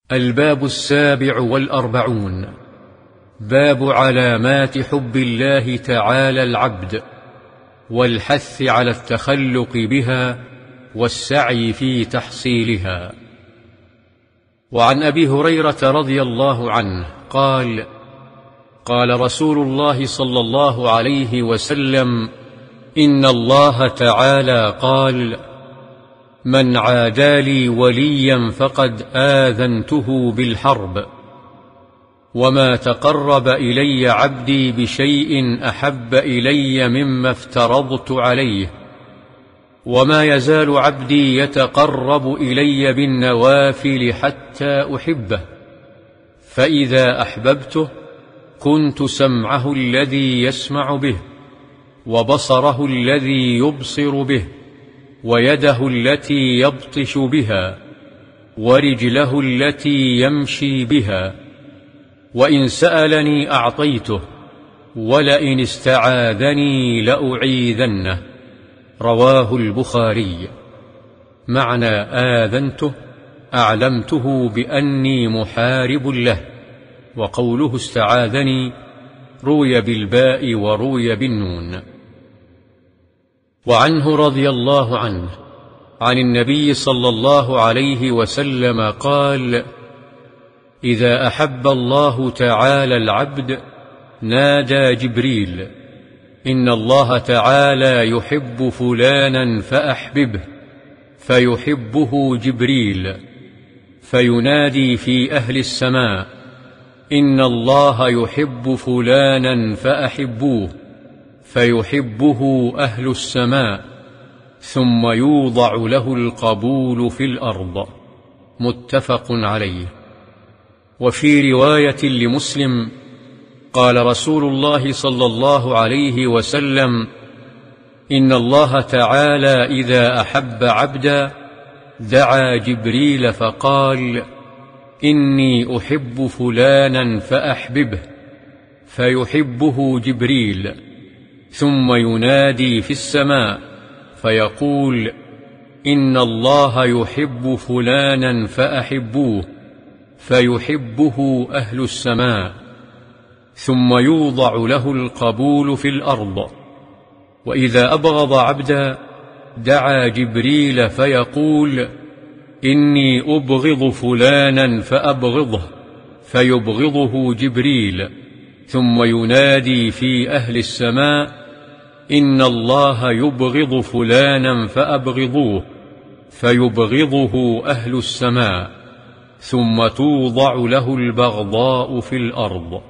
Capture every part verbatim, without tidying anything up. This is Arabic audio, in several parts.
الباب السابع والأربعون. باب علامات حب الله تعالى العبد، والحث على التخلق بها والسعي في تحصيلها. وعن أبي هريرة رضي الله عنه قال: قال رسول الله صلى الله عليه وسلم: إن الله تعالى قال: من عادى لي وليا فقد آذنته بالحرب. وما تقرب إلي عبدي بشيء أحب إلي مما افترضت عليه، وما يزال عبدي يتقرب إلي بالنوافل حتى أحبه، فإذا أحببته كنت سمعه الذي يسمع به، وبصره الذي يبصر به، ويده التي يبطش بها، ورجله التي يمشي بها. وإن سألني أعطيته، ولئن استعاذني لأعيذنه. رواه البخاري. معنى آذنته أعلمته بأني محارب له، وقوله استعاذني روي بالباء وروي بالنون. وعنه رضي الله عنه عن النبي صلى الله عليه وسلم قال: إذا أحب الله تعالى العبد نادى جبريل: إن الله تعالى يحب فلانا فأحببه، فيحبه جبريل، فينادي في أهل السماء: إن الله يحب فلانا فأحبوه، فيحبه أهل السماء، ثم يوضع له القبول في الأرض. متفق عليه. وفي رواية لمسلم قال رسول الله صلى الله عليه وسلم: إن الله تعالى إذا أحب عبدا دعا جبريل فقال: إني أحب فلانا فأحببه، فيحبه جبريل، ثم ينادي في السماء فيقول: إن الله يحب فلانا فأحبوه، فيحبه أهل السماء، ثم يوضع له القبول في الأرض. وإذا أبغض عبدا دعا جبريل فيقول: إني أبغض فلانا فأبغضه، فيبغضه جبريل، ثم ينادي في أهل السماء: إن الله يبغض فلانا فأبغضوه، فيبغضه أهل السماء، ثم توضع له البغضاء في الأرض.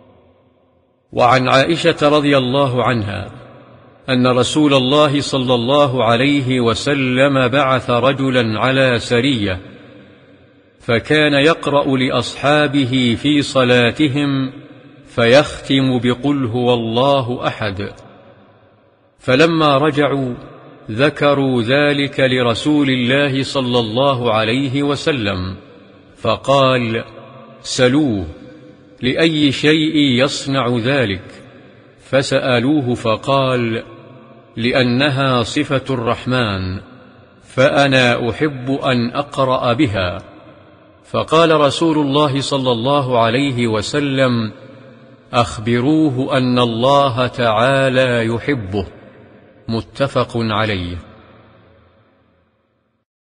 وعن عائشة رضي الله عنها أن رسول الله صلى الله عليه وسلم بعث رجلا على سرية، فكان يقرأ لأصحابه في صلاتهم فيختم بقل هو الله أحد. فلما رجعوا ذكروا ذلك لرسول الله صلى الله عليه وسلم، فقال: سلوه لأي شيء يصنع ذلك؟ فسألوه فقال: لأنها صفة الرحمن، فأنا أحب أن أقرأ بها. فقال رسول الله صلى الله عليه وسلم: أخبروه أن الله تعالى يحبه. متفق عليه.